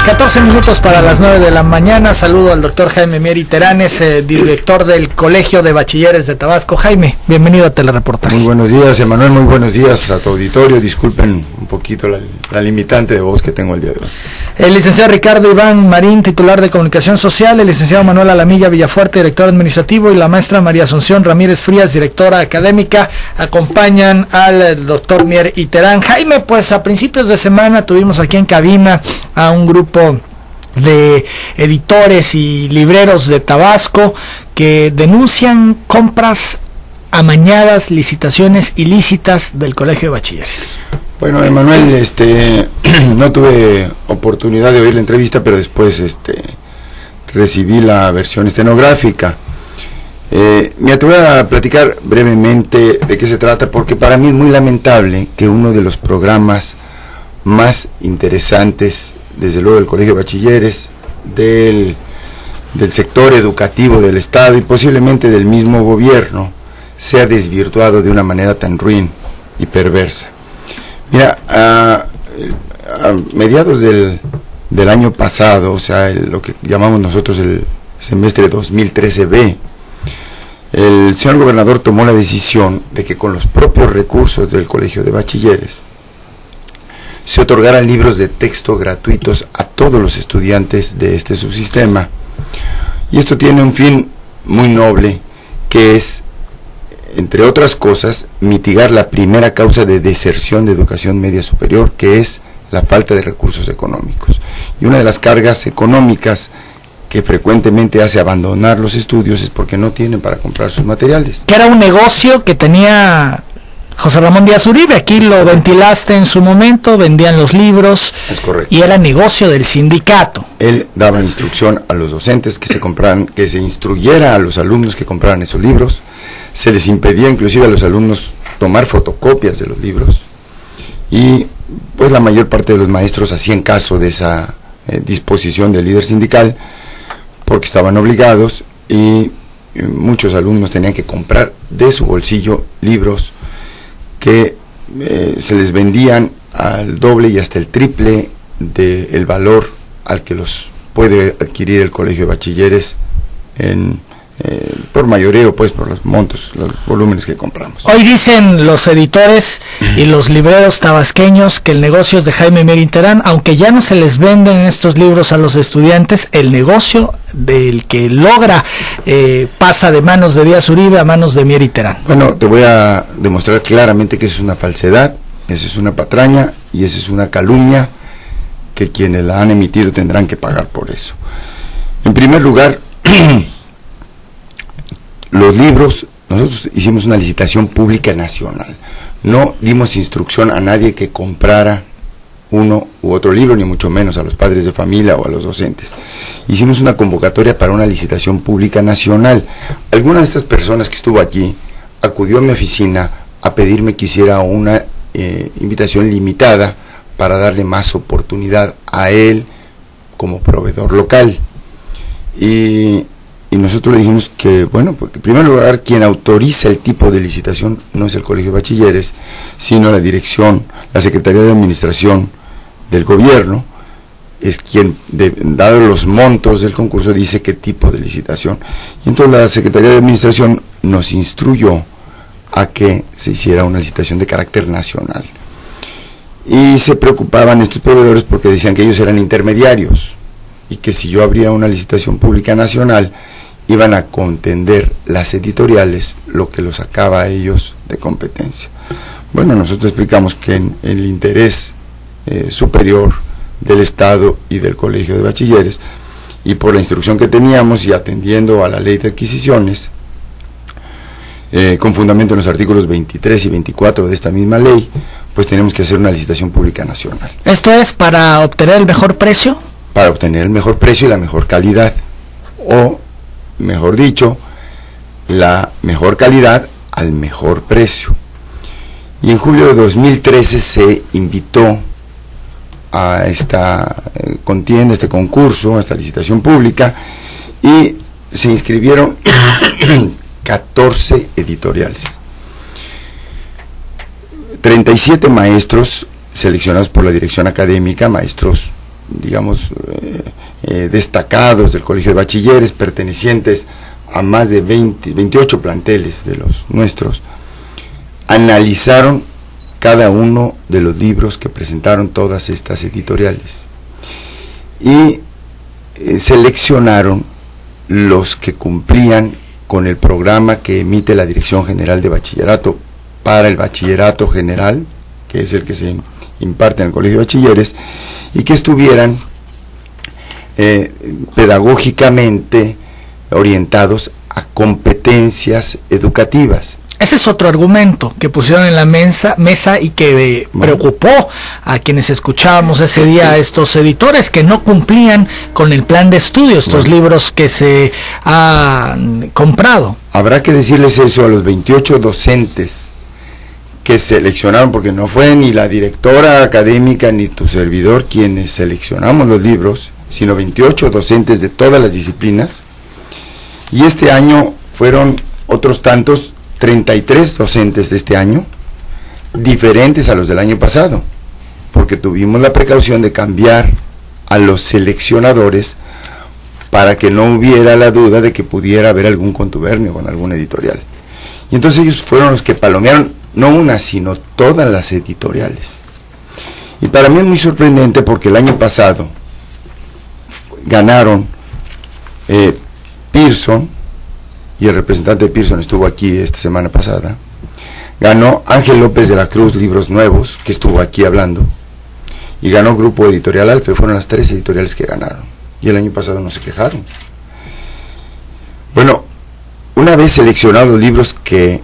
14 minutos para las 9 de la mañana. Saludo al doctor Jaime Mier y Terán, director del Colegio de Bachilleres de Tabasco. Jaime, bienvenido a Telereportaje. Muy buenos días, Emanuel, muy buenos días a tu auditorio. Disculpen un poquito la limitante de voz que tengo el día de hoy. El licenciado Ricardo Iván Marín, titular de Comunicación Social, el licenciado Manuel Alamilla Villafuerte, director administrativo, y la maestra María Asunción Ramírez Frías, directora académica, acompañan al doctor Mier y Terán. Jaime, pues a principios de semana tuvimos aquí en cabina a un grupo de editores y libreros de Tabasco que denuncian compras amañadas, licitaciones ilícitas del Colegio de Bachilleres. Bueno, Emanuel, no tuve oportunidad de oír la entrevista, pero después recibí la versión estenográfica. Mira, te voy a platicar brevemente de qué se trata, porque para mí es muy lamentable que uno de los programas más interesantes, desde luego del Colegio de Bachilleres, del sector educativo del Estado y posiblemente del mismo gobierno, sea desvirtuado de una manera tan ruin y perversa. Mira, a mediados del año pasado, o sea, lo que llamamos nosotros el semestre 2013B, el señor gobernador tomó la decisión de que con los propios recursos del Colegio de Bachilleres se otorgaran libros de texto gratuitos a todos los estudiantes de este subsistema. Y esto tiene un fin muy noble, que es, entre otras cosas, mitigar la primera causa de deserción de educación media superior, que es la falta de recursos económicos. Y una de las cargas económicas que frecuentemente hace abandonar los estudios es porque no tienen para comprar sus materiales. Que era un negocio que tenía José Ramón Díaz Uribe, aquí lo ventilaste en su momento, vendían los libros. Es correcto. Y era negocio del sindicato. Él daba instrucción a los docentes que se instruyera a los alumnos que compraran esos libros. Se les impedía inclusive a los alumnos tomar fotocopias de los libros. Y pues la mayor parte de los maestros hacían caso de esa disposición del líder sindical, porque estaban obligados, y muchos alumnos tenían que comprar de su bolsillo libros que se les vendían al doble y hasta el triple del valor al que los puede adquirir el Colegio de Bachilleres por mayoreo, pues por los montos, los volúmenes que compramos. Hoy dicen los editores y los libreros tabasqueños que el negocio es de Jaime Mier y Terán, aunque ya no se les venden estos libros a los estudiantes. El negocio del que logra pasa de manos de Díaz Uribe a manos de Mier y Terán. Bueno, te voy a demostrar claramente que eso es una falsedad, eso es una patraña y eso es una calumnia, que quienes la han emitido tendrán que pagar por eso. En primer lugar, los libros, nosotros hicimos una licitación pública nacional. No dimos instrucción a nadie que comprara uno u otro libro, ni mucho menos a los padres de familia o a los docentes. Hicimos una convocatoria para una licitación pública nacional. Alguna de estas personas que estuvo aquí acudió a mi oficina a pedirme que hiciera una invitación limitada para darle más oportunidad a él como proveedor local. Y nosotros le dijimos que, bueno, porque en primer lugar quien autoriza el tipo de licitación no es el Colegio de Bachilleres, sino la dirección, la Secretaría de Administración del Gobierno, es quien, dado los montos del concurso, dice qué tipo de licitación. Y entonces la Secretaría de Administración nos instruyó a que se hiciera una licitación de carácter nacional. Y se preocupaban estos proveedores porque decían que ellos eran intermediarios y que si yo abría una licitación pública nacional, iban a contender las editoriales, lo que los sacaba a ellos de competencia. Bueno, nosotros explicamos que en el interés superior del Estado y del Colegio de Bachilleres, y por la instrucción que teníamos y atendiendo a la ley de adquisiciones, con fundamento en los artículos 23 y 24 de esta misma ley, pues tenemos que hacer una licitación pública nacional. ¿Esto es para obtener el mejor precio? Para obtener el mejor precio y la mejor calidad, o mejor dicho, la mejor calidad al mejor precio. Y en julio de 2013 se invitó a esta contienda, este concurso, a esta licitación pública, y se inscribieron 14 editoriales. 37 maestros seleccionados por la dirección académica, maestros digamos, destacados del Colegio de Bachilleres, pertenecientes a más de 28 planteles de los nuestros, analizaron cada uno de los libros que presentaron todas estas editoriales y seleccionaron los que cumplían con el programa que emite la Dirección General de Bachillerato para el bachillerato general, que es el que se imparte en el Colegio de Bachilleres, y que estuvieran pedagógicamente orientados a competencias educativas. Ese es otro argumento que pusieron en la mesa y que preocupó a quienes escuchábamos ese día a estos editores que no cumplían con el plan de estudio, estos libros que se han comprado. Habrá que decirles eso a los 28 docentes que seleccionaron, porque no fue ni la directora académica ni tu servidor quienes seleccionamos los libros, sino 28 docentes de todas las disciplinas, y este año fueron otros tantos, 33 docentes de este año, diferentes a los del año pasado, porque tuvimos la precaución de cambiar a los seleccionadores para que no hubiera la duda de que pudiera haber algún contubernio con algún editorial. Y entonces ellos fueron los que palomearon, no una, sino todas las editoriales. Y para mí es muy sorprendente porque el año pasado ganaron Pearson, y el representante de Pearson estuvo aquí esta semana pasada. Ganó Ángel López de la Cruz, Libros Nuevos, que estuvo aquí hablando, y ganó Grupo Editorial Alfe. Fueron las 3 editoriales que ganaron, y el año pasado no se quejaron. Bueno, una vez seleccionados los libros que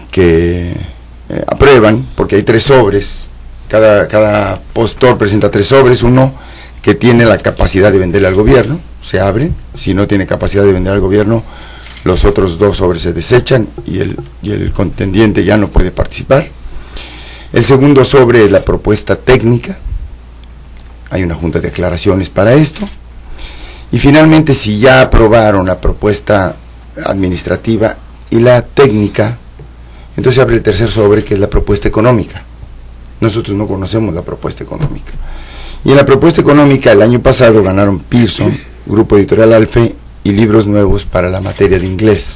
aprueban, porque hay 3 sobres, cada postor presenta 3 sobres, uno que tiene la capacidad de venderle al gobierno, se abren. Si no tiene capacidad de vender al gobierno, los otros 2 sobres se desechan y el contendiente ya no puede participar. El segundo sobre es la propuesta técnica, hay una junta de aclaraciones para esto, y finalmente, si ya aprobaron la propuesta administrativa y la técnica, entonces abre el tercer sobre, que es la propuesta económica. Nosotros no conocemos la propuesta económica. Y en la propuesta económica el año pasado ganaron Pearson, Grupo Editorial Alfe y Libros Nuevos para la materia de inglés.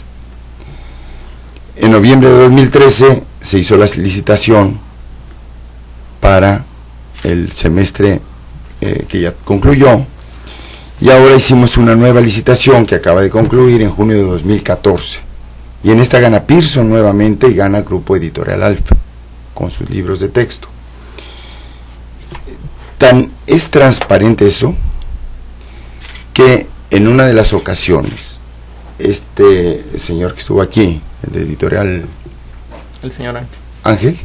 En noviembre de 2013 se hizo la licitación para el semestre que ya concluyó, y ahora hicimos una nueva licitación que acaba de concluir en junio de 2014, y en esta gana Pearson nuevamente y gana Grupo Editorial Alfe con sus libros de texto. Tan es transparente eso que en una de las ocasiones este señor que estuvo aquí, el de Editorial, el señor Ángel,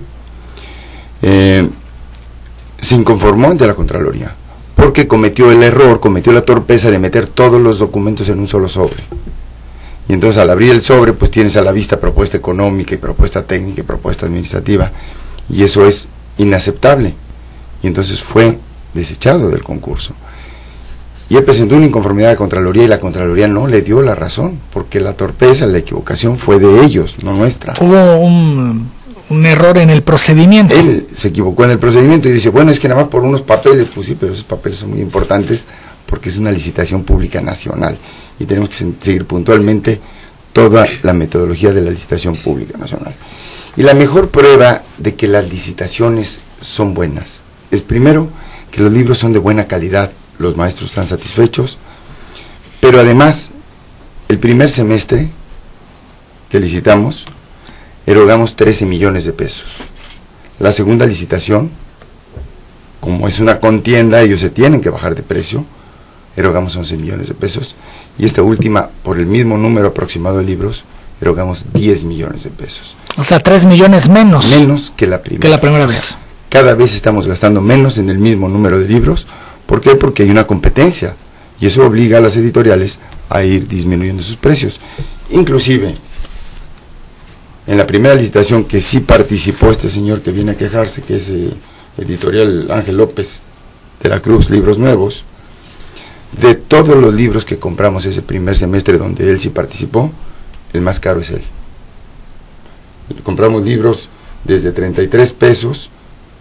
se inconformó ante la Contraloría porque cometió el error, cometió la torpeza de meter todos los documentos en un solo sobre. Y entonces al abrir el sobre, pues tienes a la vista propuesta económica y propuesta técnica y propuesta administrativa, y eso es inaceptable. Y entonces fue desechado del concurso. Y él presentó una inconformidad a la Contraloría, y la Contraloría no le dio la razón, porque la torpeza, la equivocación fue de ellos, no nuestra. Hubo un error en el procedimiento. Él se equivocó en el procedimiento y dice, bueno, es que nada más por unos papeles. Pues sí, pero esos papeles son muy importantes porque es una licitación pública nacional y tenemos que seguir puntualmente toda la metodología de la licitación pública nacional. Y la mejor prueba de que las licitaciones son buenas es, primero, que los libros son de buena calidad, los maestros están satisfechos, pero además, el primer semestre que licitamos, erogamos 13 millones de pesos. La segunda licitación, como es una contienda, ellos se tienen que bajar de precio, erogamos 11 millones de pesos, y esta última, por el mismo número aproximado de libros, erogamos 10 millones de pesos. O sea, 3 millones menos. Menos que la primera. Que la primera vez. Cada vez estamos gastando menos en el mismo número de libros. ¿Por qué? Porque hay una competencia, y eso obliga a las editoriales a ir disminuyendo sus precios. Inclusive, en la primera licitación que sí participó este señor que viene a quejarse, que es Editorial Ángel López de la Cruz, Libros Nuevos, de todos los libros que compramos ese primer semestre donde él sí participó, el más caro es él. Compramos libros desde 33 pesos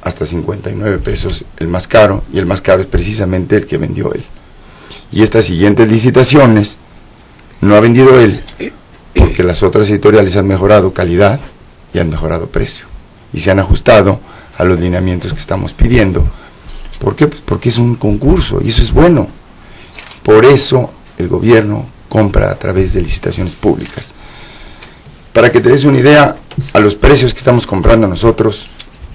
hasta 59 pesos el más caro, y el más caro es precisamente el que vendió él. Y estas siguientes licitaciones no ha vendido él, porque las otras editoriales han mejorado calidad y han mejorado precio, y se han ajustado a los lineamientos que estamos pidiendo. ¿Por qué? Pues porque es un concurso, y eso es bueno. Por eso el gobierno compra a través de licitaciones públicas. Para que te des una idea, a los precios que estamos comprando nosotros,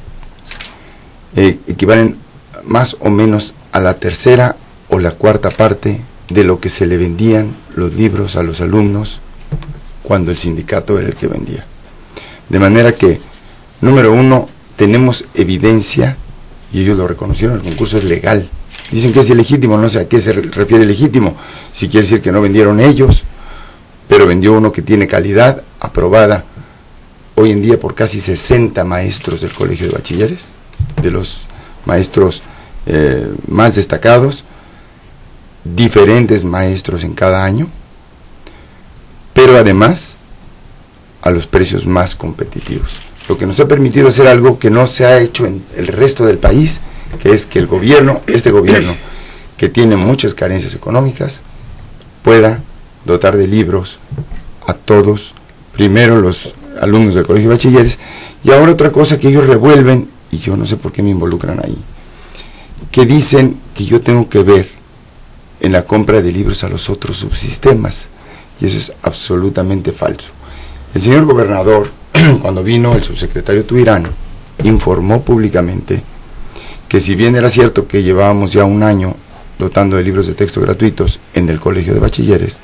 equivalen más o menos a la tercera o la cuarta parte de lo que se le vendían los libros a los alumnos cuando el sindicato era el que vendía. De manera que, número uno, tenemos evidencia, y ellos lo reconocieron, el concurso es legal. Dicen que es ilegítimo, no sé a qué se refiere legítimo, si quiere decir que no vendieron ellos, pero vendió uno que tiene calidad, aprobada hoy en día por casi 60 maestros del Colegio de Bachilleres, de los maestros más destacados, diferentes maestros en cada año, pero además a los precios más competitivos, lo que nos ha permitido hacer algo que no se ha hecho en el resto del país, que es que el gobierno, este gobierno, que tiene muchas carencias económicas, pueda dotar de libros a todos, primero los alumnos del Colegio de Bachilleres, y ahora otra cosa que ellos revuelven, y yo no sé por qué me involucran ahí, que dicen que yo tengo que ver en la compra de libros a los otros subsistemas, y eso es absolutamente falso. El señor gobernador, cuando vino el subsecretario Tuirano, informó públicamente que si bien era cierto que llevábamos ya un año dotando de libros de texto gratuitos en el Colegio de Bachilleres,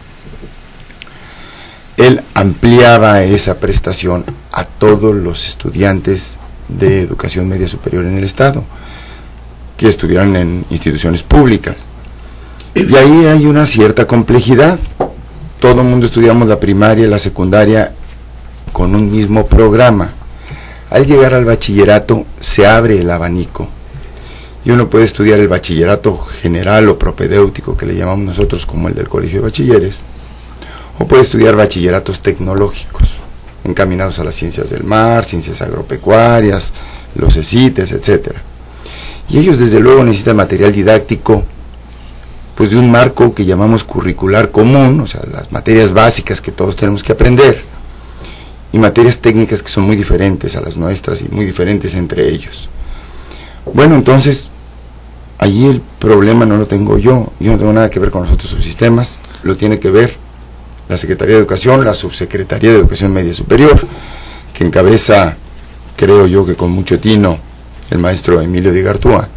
él ampliaba esa prestación a todos los estudiantes de educación media superior en el Estado, que estudiaran en instituciones públicas. Y ahí hay una cierta complejidad. Todo el mundo estudiamos la primaria y la secundaria con un mismo programa. Al llegar al bachillerato se abre el abanico, y uno puede estudiar el bachillerato general o propedéutico, que le llamamos nosotros, como el del Colegio de Bachilleres, o puede estudiar bachilleratos tecnológicos, encaminados a las ciencias del mar, ciencias agropecuarias, los CECITES, etcétera. Y ellos desde luego necesitan material didáctico, pues de un marco que llamamos curricular común, o sea, las materias básicas que todos tenemos que aprender, y materias técnicas que son muy diferentes a las nuestras y muy diferentes entre ellos. Bueno, entonces, allí el problema no lo tengo yo no tengo nada que ver con los otros subsistemas, lo tiene que ver la Secretaría de Educación, la Subsecretaría de Educación Media Superior, que encabeza, creo yo que con mucho tino, el maestro Emilio de Gartúa,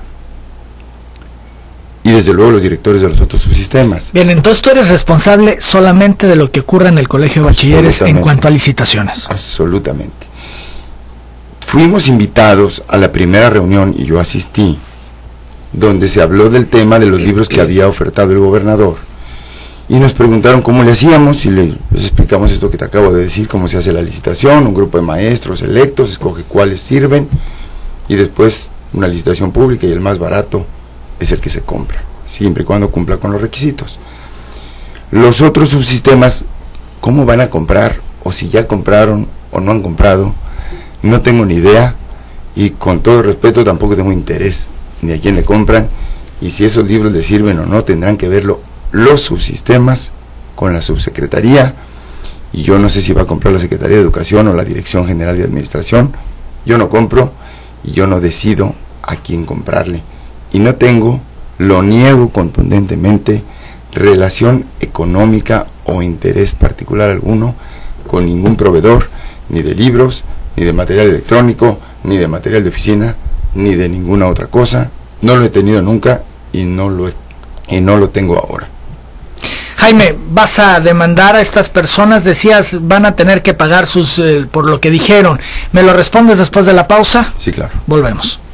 y desde luego los directores de los otros subsistemas. Bien, entonces tú eres responsable solamente de lo que ocurre en el Colegio de Bachilleres en cuanto a licitaciones. Absolutamente. Fuimos invitados a la primera reunión, y yo asistí, donde se habló del tema de los libros que había ofertado el gobernador, y nos preguntaron cómo le hacíamos, y les explicamos esto que te acabo de decir, cómo se hace la licitación. Un grupo de maestros electos escoge cuáles sirven, y después una licitación pública, y el más barato es el que se compra, siempre y cuando cumpla con los requisitos. Los otros subsistemas, ¿cómo van a comprar? O si ya compraron o no han comprado, no tengo ni idea, y con todo respeto tampoco tengo interés ni a quién le compran, y si esos libros le sirven o no, tendrán que verlo los subsistemas con la subsecretaría, y yo no sé si va a comprar la Secretaría de Educación o la Dirección General de Administración. Yo no compro, y yo no decido a quién comprarle, y no tengo, lo niego contundentemente, relación económica o interés particular alguno con ningún proveedor, ni de libros, ni de material electrónico, ni de material de oficina, ni de ninguna otra cosa. No lo he tenido nunca, y no lo tengo ahora. Jaime, ¿vas a demandar a estas personas? Decías, van a tener que pagar por lo que dijeron. ¿Me lo respondes después de la pausa? Sí, claro. Volvemos.